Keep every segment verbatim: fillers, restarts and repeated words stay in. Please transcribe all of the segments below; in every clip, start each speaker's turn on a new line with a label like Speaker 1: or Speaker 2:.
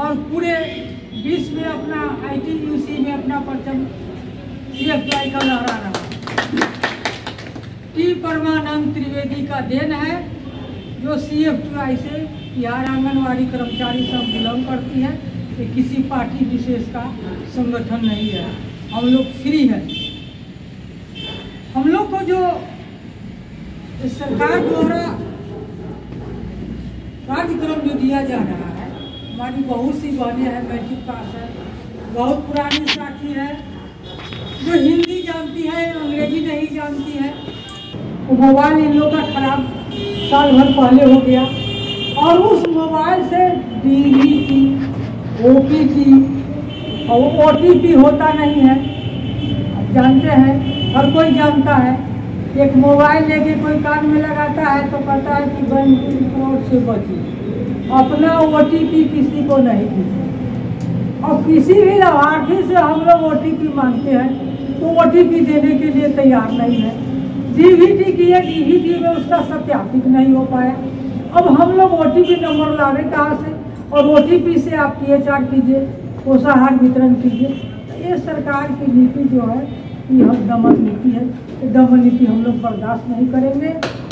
Speaker 1: और पूरे विश्व में अपना आई टी यू सी में अपना परचम सी एफ टी आई का लहरा रहा। टी परमानंद त्रिवेदी का देन है जो सी एफ टी आई से बिहार आंगनवाड़ी कर्मचारी संघ बिलोंग करती है। ये किसी पार्टी विशेष का संगठन नहीं है, हम लोग फ्री है। हम लोग को जो सरकार द्वारा कार्यक्रम जो दिया जा रहा है, हमारी बहुत सी बहनें हैं मैट्रिक पास है, बहुत पुरानी साथी है जो हिंदी जानती है अंग्रेजी नहीं जानती है। तो मोबाइल इन लोग का खराब साल भर पहले हो गया और उस मोबाइल से D V T O P T और ओ टी पी होता नहीं है। आप जानते हैं, हर कोई जानता है। एक मोबाइल लेके कोई कान में लगाता है तो कहता है कि बैंक फ्रॉड से बची, अपना ओ टी पी किसी को नहीं दीजिए। और किसी भी लाभार्थी से हम लोग ओ टी पी मांगते हैं तो ओ टी पी देने के लिए तैयार नहीं है। डी वी टी की है, डी वी टी में उसका सत्यापित नहीं हो पाया। अब हम लोग ओ टी पी नंबर लावे कहाँ से, और ओ टी पी से आप पी एच आर कीजिए, पोषाहार वितरण कीजिए। ये सरकार की नीति जो है ये हम दमन नीति है, तो दमन नीति हम लोग बर्दाश्त नहीं करेंगे।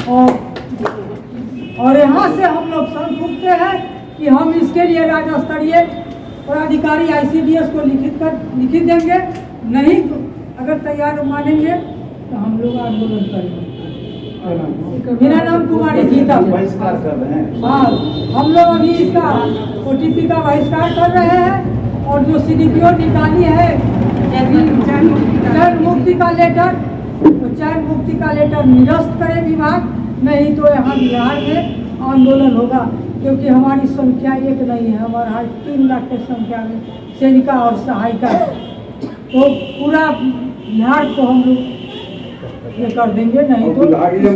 Speaker 1: और और यहाँ से हम लोग सर फूकते हैं कि हम इसके लिए राज्य स्तरीय पदाधिकारी आई सी डी एस को लिखित कर लिखित देंगे। नहीं तो अगर तैयार मानेंगे तो हम लोग आंदोलन करेंगे। मेरा नाम कुमारी गीता
Speaker 2: बहिष्कार कर रहे हैं।
Speaker 1: हाँ, हम लोग अभी इसका ओ टी पी का बहिष्कार कर रहे हैं और जो सी डी पी ओ निकाली है चयन मुक्ति का लेटर, तो चयन मुक्ति का लेटर निरस्त करे विभाग, नहीं तो यहाँ बिहार में आंदोलन होगा। क्योंकि हमारी संख्या एक नहीं है, हमारा तीन लाख की संख्या में सेविका और सहायिका है। तो पूरा बिहार को हम लोग ये कर देंगे। नहीं तो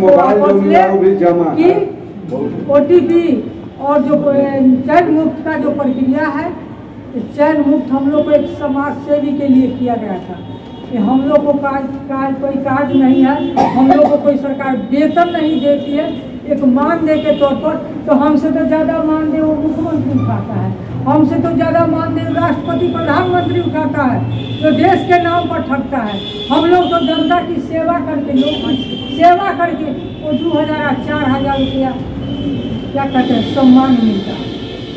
Speaker 1: कि ओ टी पी और जो चयन मुक्त का जो प्रक्रिया है, चयन मुक्त हम लोग को एक समाज सेवी के लिए किया गया था। कि हम लोग को काज काज कोई काज नहीं है, हम लोग को कोई सरकार वेतन नहीं देती है, एक मानदेय के तौर पर। तो हमसे तो ज़्यादा मानदेय वो मुख्यमंत्री उठाता है, हमसे तो ज़्यादा मानदेय राष्ट्रपति प्रधानमंत्री उठाता है, जो देश के नाम पर ठगता है। हम लोग तो जनता की सेवा करके, लोग सेवा करके वो दो हज़ार चार हज़ार रुपया क्या कहते हैं सम्मान मिलता है।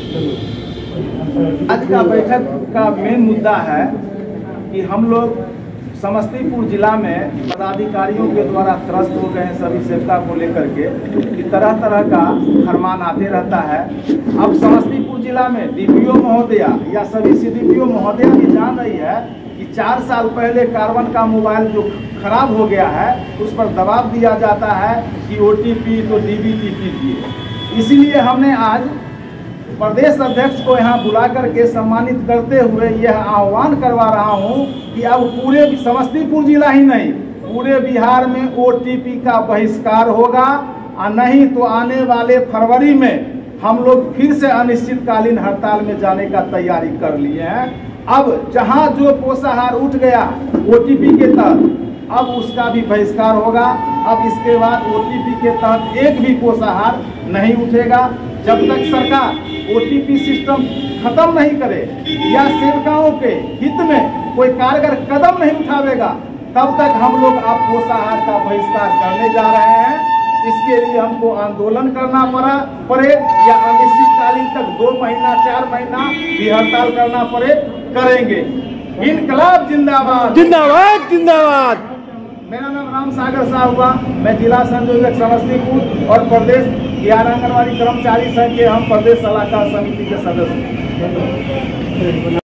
Speaker 2: आज का बैठक का मेन मुद्दा है कि हम लोग समस्तीपुर जिला में पदाधिकारियों के द्वारा त्रस्त हो गए हैं सभी सेवका को लेकर के कि तरह तरह का फरमान आते रहता है। अब समस्तीपुर जिला में डी पी ओ महोदया या सभी सी डी पी ओ महोदया भी जान रही है कि चार साल पहले कार्बन का मोबाइल जो खराब हो गया है उस पर दबाव दिया जाता है कि ओ टी पी तो डी वी टी कीजिए। इसीलिए हमने आज प्रदेश अध्यक्ष को यहाँ बुला करके सम्मानित करते हुए यह आह्वान करवा रहा हूँ कि अब पूरे समस्तीपुर जिला ही नहीं पूरे बिहार में ओ टी पी का बहिष्कार होगा, और नहीं तो आने वाले फरवरी में हम लोग फिर से अनिश्चितकालीन हड़ताल में जाने का तैयारी कर लिए हैं। अब जहाँ जो पोषाहार उठ गया ओ टी पी के तहत, अब उसका भी बहिष्कार होगा। अब इसके बाद ओ टी पी के तहत एक भी पोषाहार नहीं उठेगा जब तक सरकार ओ टी पी सिस्टम खत्म नहीं करे या सेवकाओं के हित में कोई कारगर कदम नहीं उठावेगा, तब तक हम लोग अब पोषाहार का बहिष्कार करने जा रहे हैं। इसके लिए हमको आंदोलन करना पड़ा पड़े या अनिश्चितकालीन तक दो महीना चार महीना भी हड़ताल करना पड़े, करेंगे। इनकलाब जिंदाबाद
Speaker 3: जिंदाबाद जिंदाबाद।
Speaker 2: मेरा नाम राम सागर शाह हुआ, मैं जिला संयोजक समस्तीपुर और प्रदेश बिहार आंगनवाड़ी कर्मचारी संघ के हम प्रदेश सलाहकार समिति के सदस्य हैं।